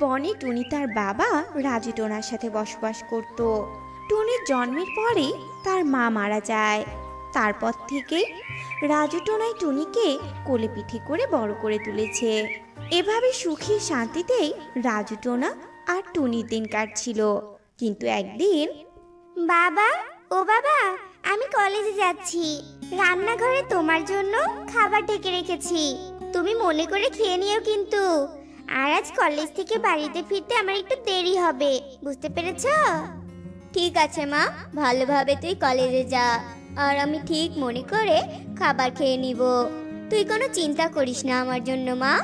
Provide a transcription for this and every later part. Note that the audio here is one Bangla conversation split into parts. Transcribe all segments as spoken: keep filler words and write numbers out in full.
বনে টুনি তার বাবা রাজু টোনার সাথে বসবাস করত। টুনির জন্মের পরে তার মা মারা যায়। তারপর থেকে রাজু টোনাই টুনিকে কোলে পিঠে করে বড় করে তুলেছে। এভাবে সুখী শান্তিতেই রাজু টোনা আর টুনির দিন কাটছিল। কিন্তু একদিন, বাবা, ও বাবা, আমি কলেজে যাচ্ছি। রান্নাঘরে তোমার জন্য খাবার ঢেকে রেখেছি, তুমি মনে করে খেয়ে নিও কিন্তু। আর আজ কলেজ থেকে বাড়িতে ফিরতে আমার একটু দেরি হবে, বুঝতে পেরেছো? ঠিক আছে মা, ভালোভাবে তুই কলেজে যা, আর আমি ঠিক মনে করে খাবার খেয়ে নিব। তুই কোনো চিন্তা করিস না আমার জন্য মা।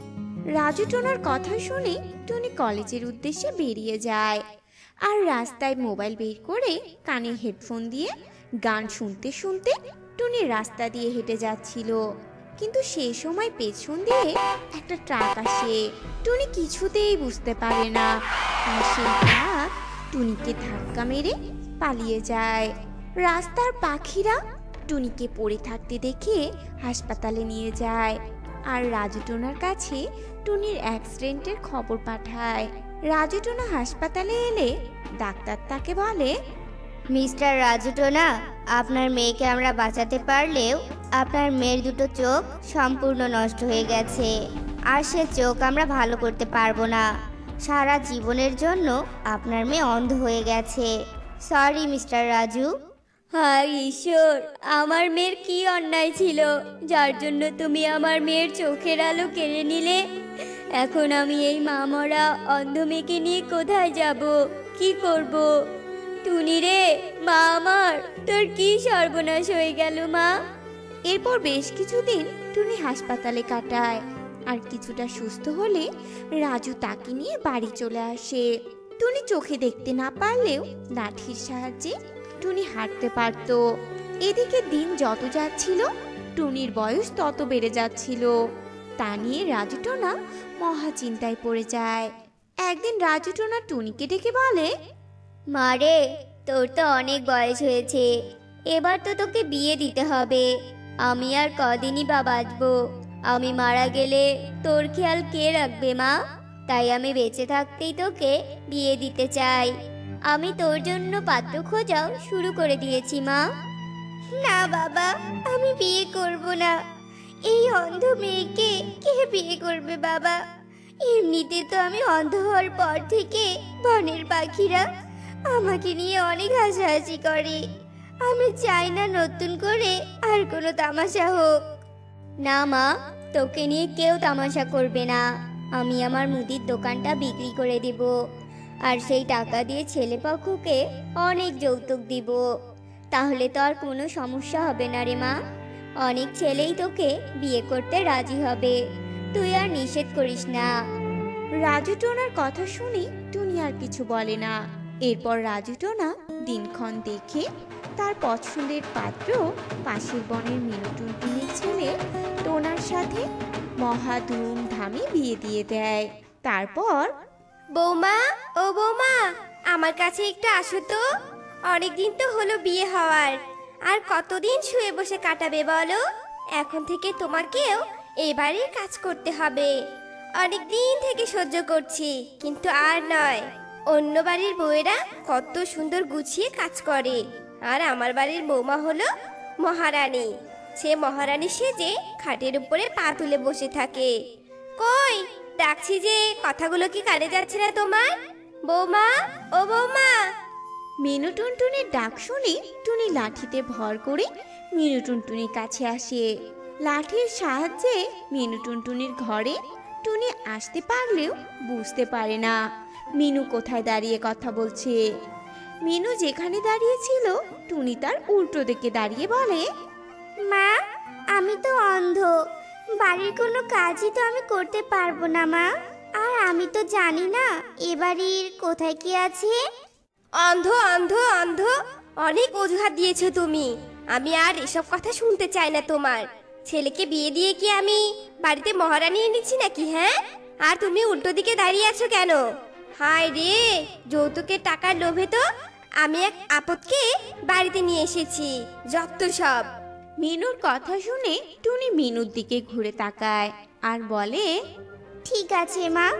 রাজু টোনার কথা শুনে টুনি কলেজের উদ্দেশ্যে বেরিয়ে যায়। আর রাস্তায় মোবাইল বের করে কানে হেডফোন দিয়ে গান শুনতে শুনতে টুনি রাস্তা দিয়ে হেঁটে যাচ্ছিল। কিন্তু সেই সময় পেছন দিয়ে একটা ট্রাক আসে। টুনি কিছুতেই বুঝতে পারে না, আর সেই ট্রাক টুনিকে ধাক্কা মেরে পালিয়ে যায়। রাস্তার পাখিরা টুনিকে পড়ে থাকতে দেখে হাসপাতালে নিয়ে যায়। আর রাজু টোনার কাছে টুনির অ্যাক্সিডেন্টের খবর পাঠায়। রাজু টোনা হাসপাতালে এলে ডাক্তার তাকে বলে, মিস্টার রাজু টোনা, আপনার মেয়েকে আমরা বাঁচাতে পারলেও আপনার মেয়ের দুটো চোখ সম্পূর্ণ নষ্ট হয়ে গেছে, আর সে চোখ আমরা ভালো করতে পারবো না। সারা জীবনের জন্য আপনার মেয়ে অন্ধ হয়ে গেছে। Sorry mister Raju. হায় ঈশ্বর, আমার মেয়ের কি অন্যায় ছিল যার জন্য তুমি আমার মেয়ের চোখের আলো কেড়ে নিলে? এখন আমি এই মা মরা অন্ধ মেয়েকে নিয়ে কোথায় যাব, কি করব? টুনি রে, মা আমার, তোর কি সর্বনাশ হয়ে গেল মা। এরপর বেশ কিছুদিন টুনি হাসপাতালে কাটায়। আর কিছুটা সুস্থ হলে রাজু তাকে নিয়ে বাড়ি চলে আসে। টুনি চোখে দেখতে না পারলেও লাঠির সাহায্যে টুনি হাঁটতে পারত। এদিকে দিন যত যাচ্ছিল টুনির বয়স তত বেড়ে যাচ্ছিল। তা নিয়ে রাজু টোনা মহা চিন্তায় পড়ে যায়। একদিন রাজু টোনা টুনিকে ডেকে বলে, মা রে, তোর তো অনেক বয়স হয়েছে, এবার তো তোকে বিয়ে দিতে হবে। আমি আর কদিনই বা বাঁচবো, আমি মারা গেলে তোর খেয়াল কে রাখবে মা? তাই আমি বেঁচে থাকতেই তোকে বিয়ে দিতে চাই। আমি তোর জন্য পাত্র খোঁজাও শুরু করে দিয়েছি মা। না বাবা, আমি বিয়ে করব না। এই অন্ধ মেয়েকে কে বিয়ে করবে বাবা? এমনিতে তো আমি অন্ধ হওয়ার পর থেকে বনের পাখিরা আমাকে নিয়ে অনেক হাসাহাসি করে। আমি চাই না নতুন করে আর কোনো তামাশা হোক। না মা, তোকে নিয়ে কেউ তামাশা করবে না। আমি আমার মুদির দোকানটা বিক্রি করে দেব, আর সেই টাকা দিয়ে ছেলে পক্ষকে অনেক যৌতুক দিব। তাহলে তো আর কোনো সমস্যা হবে না রে মা। অনেক ছেলেই তোকে বিয়ে করতে রাজি হবে, তুই আর নিষেধ করিস না। রাজু টোনার কথা শুনে টুনি আর কিছু বলে না। এরপর রাজু টোনা দিনক্ষণ দেখে তার পছন্দের পাত্র পাশের বনের মিনু টুনটুনির ছেলে টোনার সাথে মহা ধুমধামে বিয়ে দিয়ে দেয়। তারপর, বৌমা, ও বৌমা, আমার কাছে একটু আসো তো। অনেকদিন তো হলো বিয়ে হওয়ার, আর কতদিন শুয়ে বসে কাটাবে বলো? এখন থেকে তোমাকেও এই বাড়ির কাজ করতে হবে। অনেক দিন থেকে সহ্য করছি, কিন্তু আর নয়। অন্য বাড়ির বউয়েরা কত সুন্দর গুছিয়ে কাজ করে, আর আমার বাড়ির বৌমা হলো মহারানী। সে মহারানী সেজে খাটের উপরে পা তুলে বসে থাকে। কই, ডাকছি যে, কথাগুলো কি কানে যাচ্ছে না তোমার? বৌমা, ও বৌমা। মিনু টুনটুনির ডাক শুনে টুনি লাঠিতে ভর করে মিনু টুনটুনির কাছে আসে। লাঠির সাহায্যে মিনু টুনটুনির ঘরে টুনি আসতে পারলেও বুঝতে পারে না মিনু কোথায় দাঁড়িয়ে কথা বলছে। মিনু যেখানে দাঁড়িয়ে ছিল টুনি তার উল্টো দিকে দাঁড়িয়ে বলে, মা, আমি তো অন্ধ, বাড়ির কোনো কাজই তো আমি করতে পারবো না মা। আর আমি তো জানি না এ বাড়ির কোথায় কি আছে। অন্ধ অন্ধ অন্ধ, অনেক অজুহাত দিয়েছো তুমি। আমি আর এসব কথা শুনতে চাই না তোমার। ছেলেকে বিয়ে দিয়ে কি আমি বাড়িতে মহারানী এনেছি নাকি? হ্যাঁ, আর তুমি উল্টো দিকে দাঁড়িয়ে আছো কেন? হায় রে, যৌতুকের টাকার লোভে তো আমি এক আপদকে বাড়িতে নিয়ে এসেছি, যত সব। মিনুর কথা শুনে টুনি মিনুর দিকে ঘুরে তাকায় আর বলে, ঠিক আছে মা,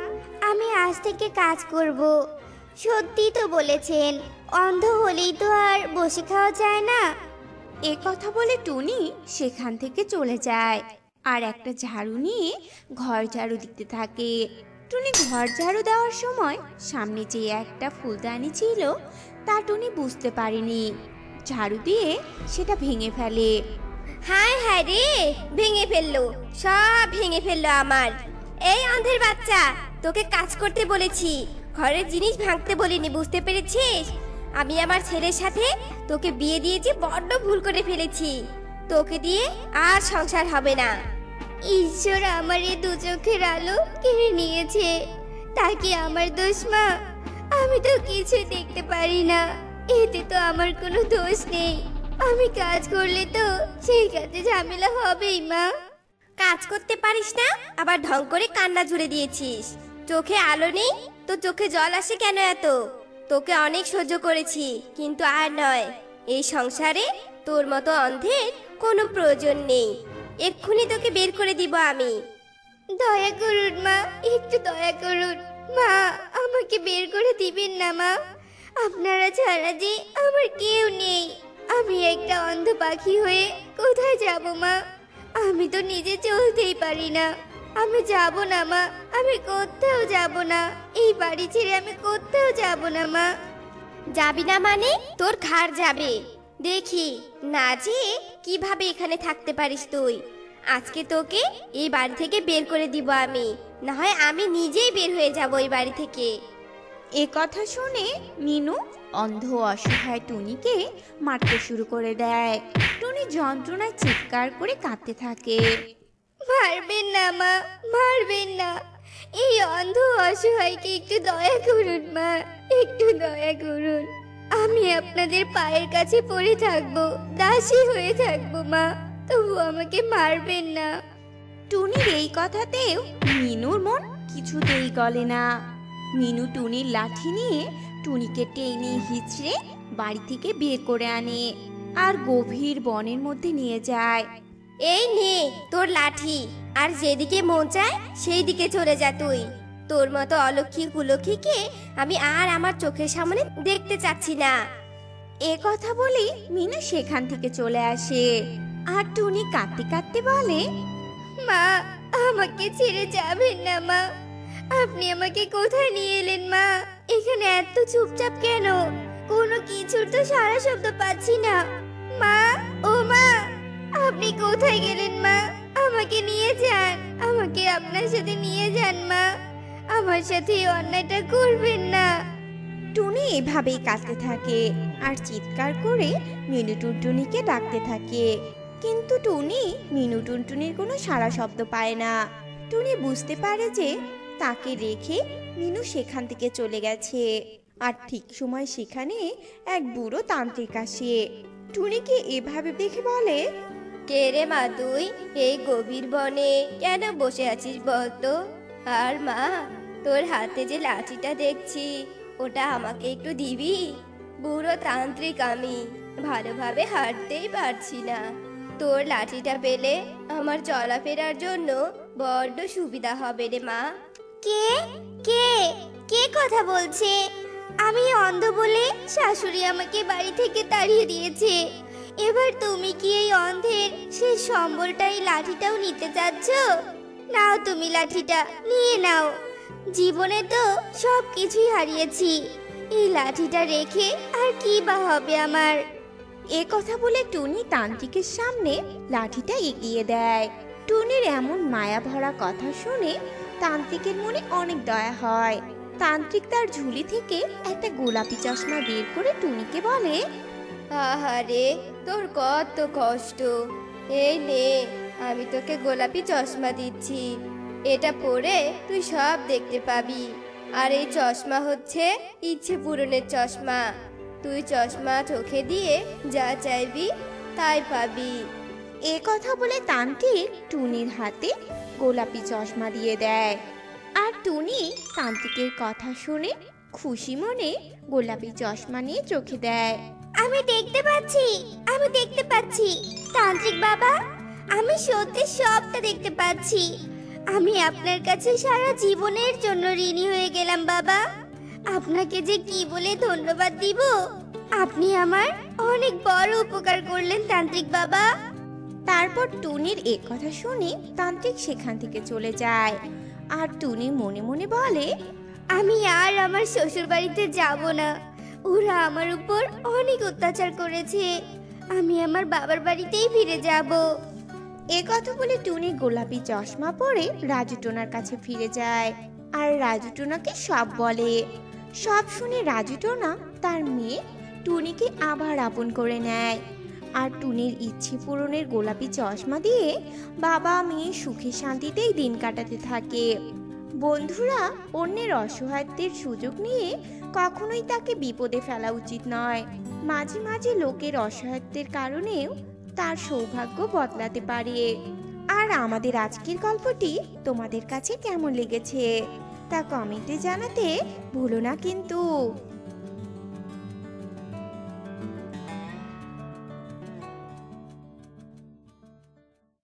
আমি আজ থেকে কাজ করব। সত্যি তো বলেছেন, অন্ধ হলেই তো আর বসে খাওয়া যায় না। এ কথা বলে টুনি সেখান থেকে চলে যায় আর একটা ঝাড়ু নিয়ে ঘর ঝাড়ু দিতে থাকে। টুনি ঘর ঝাড়ু দেওয়ার সময় সামনে যে একটা ফুলদানি ছিল তা টুনি বুঝতে পারেনি। ঝাড়ু দিয়ে সেটা ভেঙে ফেলে। হায় হায় রে, ভেঙে ফেললো, সব ভেঙে ফেললো আমার। এই অন্ধের বাচ্চা, তোকে কাজ করতে বলেছি, ঘরের জিনিস ভাঙতে বলিনি, বুঝতে পেরেছিস? আমি আমার ছেলের সাথে তোকে বিয়ে দিয়েছি, বড্ড ভুল করে ফেলেছি। তোকে দিয়ে আর সংসার হবে না। ঈশ্বর আমার এই দু চোখের আলো কেড়ে নিয়েছে। তা কি আমার দোষ মা? আমি তো কিছু দেখতে পারি না, এতে তো আমার কোনো দোষ নেই। আমি কাজ করলে তো সেই কাজে ঝামেলা হবেই মা। কাজ করতে পারিস না, আবার ঢং করে কান্না জুড়ে দিয়েছিস। চোখে আলো নেই তো চোখে জল আসে কেন এত? তোকে অনেক সহ্য করেছি, কিন্তু আর নয়। এই সংসারে তোর মতো অন্ধের কোনো প্রয়োজন নেই। এক্ষুনি তোকে বের করে দিব আমি। দয়া করুন মা, একটু দয়া করুন মা, আমাকে বের করে দিবেন না মা। আপনারা ছাড়া যে আমার কেউ নেই। আমি একটা অন্ধ পাখি হয়ে কোথায় যাব মা? আমি তো নিজে চলতেই পারি না। আমি যাব না মা, আমি কোথাও যাব না। এই বাড়ি ছেড়ে আমি কোথাও যাব না মা। যাবি না মানে তোর ঘাড় যাবে। দেখি না যে কিভাবে এখানে থাকতে পারিস তুই। আজকে তোকে এই বাড়ি থেকে বের করে দিব আমি, না হয় আমি নিজেই বের হয়ে যাব এই বাড়ি থেকে। এ কথা শুনে মিনু অন্ধ অসহায় টুনিকে মারতে শুরু করে দেয়। টুনি যন্ত্রণায় চিৎকার করে কাঁদতে থাকে। মারবেন না মা, মারবেন না। এই অন্ধ অসহায়কে একটু দয়া করুন মা, একটু দয়া করুন। আমি আপনাদের পায়ের কাছে পড়ে থাকবো, দাসী হয়ে থাকবো মা, তবু আমাকে মারবেন না। টুনির এই কথাতেও মিনুর মন কিছুতেই গলে না। মিনু টুনির লাঠি নিয়ে টুনিকে টেনে হিচড়ে বাড়ি থেকে বের করে আনে আর গভীর বনের মধ্যে নিয়ে যায়। এই নে তোর লাঠি, আর যেদিকে মন চায় সেই দিকে চলে যা তুই। তোর মতো অলক্ষী কুলক্ষীকে আমি আর আমার চোখের সামনে দেখতে চাচ্ছি না। এ কথা বলে মিনু সেখান থেকে চলে আসে আর টুনি কাঁদতে কাঁদতে বলে, মা, আমাকে ছেড়ে যাবেন না মা। আপনি আমাকে কোথায় নিয়ে এলেন মা? এখানে এত চুপচাপ কেন? কোনো কিছুর তো সারা শব্দ পাচ্ছি না। মা, ও মা, আপনি কোথায় গেলেন মা? আমাকে নিয়ে যান, আমাকে আপনার সাথে নিয়ে যান মা। আমার সাথে এই অন্যায়টা করবেন না। টুনি এভাবেই কাঁদতে থাকে আর চিৎকার করে মিনু টুনটুনিকে ডাকতে থাকে, কিন্তু টুনি মিনু টুনটুনির কোনো সারা শব্দ পায় না। টুনি বুঝতে পারে যে তাকে রেখে মিনু সেখান থেকে চলে গেছে। আর ঠিক সময় সেখানে এক বুড়ো তান্ত্রিক আসে। টুনিকে এভাবে দেখে বলে, কে রে মা তুই? এই গভীর বনে কেন বসে আছিস বলতো? আর মা, তোর হাতে যে লাঠিটা দেখছি ওটা আমাকে একটু দিবি? বুড়ো তান্ত্রিক আমি, ভালোভাবে হাঁটতেই পারছি না। তোর লাঠিটা পেলে আমার চলাফেরার জন্য বড্ড সুবিধা হবে রে মা। কে কে কে কথা বলছে? আমি অন্ধ বলে শাশুড়ি আমাকে বাড়ি থেকে তাড়িয়ে দিয়েছে। এবার তুমি কি এই অন্ধের সেই সম্বলটাই লাঠিটাও নিতে চাচ্ছ? নাও তুমি লাঠিটা নিয়ে নাও। জীবনে তো সব কিছুই হারিয়েছি, এই লাঠিটা রেখে আর কি বা হবে আমার? এ কথা বলে টুনি তান্ত্রিকের সামনে লাঠিটা এগিয়ে দেয়। টুনির এমন মায়া ভরা কথা শুনে তান্ত্রিকের মনে অনেক দয়া হয়। তান্ত্রিক তার ঝুলি থেকে একটা গোলাপি চশমা বের করে টুনিকে বলে, আহারে, তোর কত কষ্ট। এই নে, আমি তোকে গোলাপি চশমা দিচ্ছি। এটা পরে তুই সব দেখতে পাবি। আর এই চশমা হচ্ছে ইচ্ছে পূরণের চশমা। তুই চশমা চোখে দিয়ে যা চাইবি তাই পাবি। এ কথা বলে তান্ত্রিক টুনির হাতে গোলাপি চশমা দিয়ে দেয়। আর টুনি তান্ত্রিকের কথা শুনে খুশি মনে গোলাপি চশমা নিয়ে চোখে দেয়। আমি দেখতে পাচ্ছি, আমি দেখতে পাচ্ছি তান্ত্রিক বাবা, আমি সত্যি সবটা দেখতে পাচ্ছি। আমি আপনার কাছে সারা জীবনের জন্য ঋণী হয়ে গেলাম বাবা। আপনাকে যে কি বলে ধন্যবাদ দিব। আপনি আমার অনেক বড় উপকার করলেন তান্ত্রিক বাবা। তারপর টুনির এ কথা শুনে তান্ত্রিক সেখান থেকে চলে যায়। আর টুনি মনে মনে বলে, আমি আর আমার শ্বশুর বাড়িতে যাব না। ওরা আমার উপর অনেক অত্যাচার করেছে। আমি আমার বাবার বাড়িতেই ফিরে যাব। এ কথা বলে টুনি গোলাপি চশমা পরে রাজু টোনার কাছে ফিরে যায় আর রাজু টোনাকে সব বলে। সব শুনে রাজু টোনা তার মেয়ে টুনিকে আবার আপন করে নেয় আর টুনির ইচ্ছে পূরণের গোলাপি চশমা দিয়ে বাবা মেয়ে সুখে শান্তিতেই দিন কাটাতে থাকে। বন্ধুরা, অন্যের অসহায়ত্বের সুযোগ নিয়ে কখনোই তাকে বিপদে ফেলা উচিত নয়। মাঝে মাঝে লোকের অসহায়ত্বের কারণেও তার সৌভাগ্য বদলাতে পারে। আর আমাদের আজকের গল্পটি তোমাদের কাছে কেমন লেগেছে তা কমেন্টে জানাতে ভুলো না কিন্তু।